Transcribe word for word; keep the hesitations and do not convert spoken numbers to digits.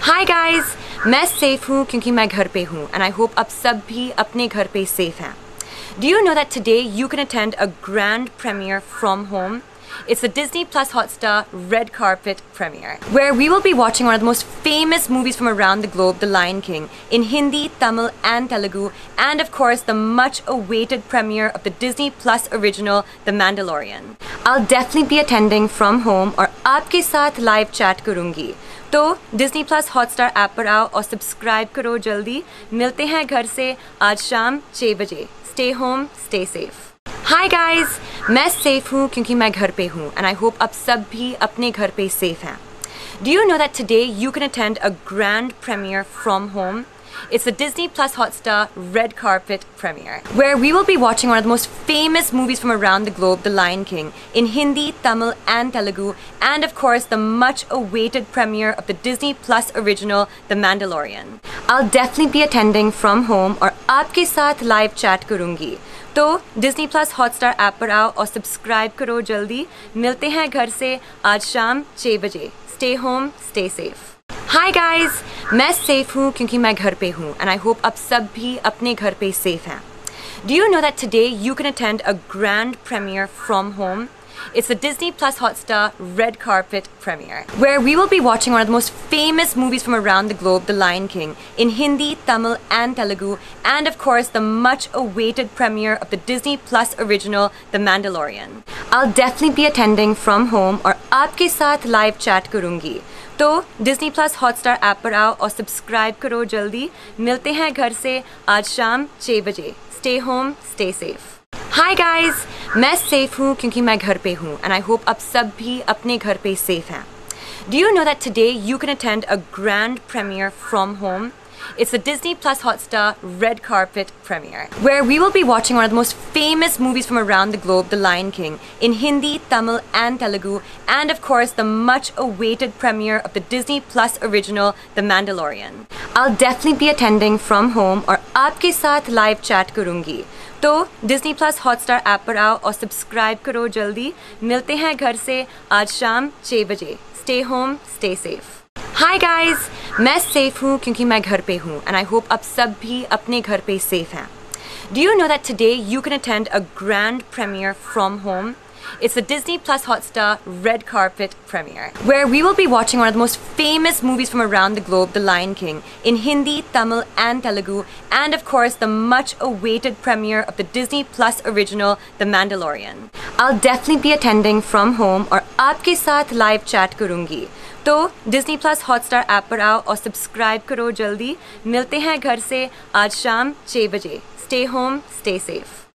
Hi guys, मैं safe हूँ क्योंकि मैं घर पे हूँ and I hope आप सब भी अपने घर पे safe हैं. Do you know that today you can attend a grand premiere from home? It's the Disney Plus Hotstar Red Carpet Premiere, where we will be watching one of the most famous movies from around the globe, The Lion King, in Hindi, Tamil and Telugu, and of course the much-awaited premiere of the Disney Plus original, The Mandalorian. I'll definitely be attending from home और आपके साथ live chat करूँगी. तो Disney Plus Hotstar app पर आओ और subscribe करो जल्दी. मिलते हैं घर से आज शाम छह बजे. Stay home, stay safe. Hi guys, मैं सेफ हूँ क्योंकि मैं घर पे हूँ and I hope आप सब भी अपने घर पे safe हैं. Do you know that today you can attend a grand premiere from home? It's the Disney Plus Hotstar Red Carpet Premiere, where we will be watching one of the most famous movies from around the globe, The Lion King, in Hindi, Tamil and Telugu, and of course the much-awaited premiere of the Disney Plus original, The Mandalorian. I'll definitely be attending from home और आपके साथ live chat करूँगी. तो Disney Plus Hotstar app पर आओ और subscribe करो जल्दी. मिलते हैं घर से आज शाम छह बजे. Stay home, stay safe. Hi guys, मैं सेफ हूँ क्योंकि मैं घर पे हूँ and I hope आप सब भी अपने घर पे safe हैं. Do you know that today you can attend a grand premiere from home? It's the Disney Plus Hotstar Red Carpet Premiere, where we will be watching one of the most famous movies from around the globe, The Lion King, in Hindi, Tamil and Telugu, and of course the much-awaited premiere of the Disney Plus original, The Mandalorian. I'll definitely be attending from home और आपके साथ live chat करूँगी. तो Disney Plus Hotstar app पर आओ और subscribe करो जल्दी. मिलते हैं घर से आज शाम छह बजे. Stay home, stay safe. Hi guys, मैं सेफ हूँ क्योंकि मैं घर पे हूँ and I hope आप सब भी अपने घर पे safe हैं. Do you know that today you can attend a grand premiere from home? It's the Disney Plus Hotstar Red Carpet Premiere, where we will be watching one of the most famous movies from around the globe, The Lion King, in Hindi, Tamil and Telugu, and of course the much-awaited premiere of the Disney Plus original, The Mandalorian. I'll definitely be attending from home और आपके साथ live chat करूँगी. तो Disney Plus Hotstar app पर आओ और subscribe करो जल्दी. मिलते हैं घर से आज शाम छह बजे. Stay home, stay safe. Hi guys, मैं सेफ हूँ क्योंकि मैं घर पे हूँ and I hope आप सब भी अपने घर पे safe हैं. Do you know that today you can attend a grand premiere from home? It's the Disney Plus Hotstar Red Carpet Premiere, where we will be watching one of the most famous movies from around the globe, The Lion King, in Hindi, Tamil and Telugu, and of course the much-awaited premiere of the Disney Plus original, The Mandalorian. I'll definitely be attending from home और आपके साथ live chat करूँगी. तो Disney Plus Hotstar app पर आओ और subscribe करो जल्दी. मिलते हैं घर से आज शाम छह बजे. Stay home, stay safe.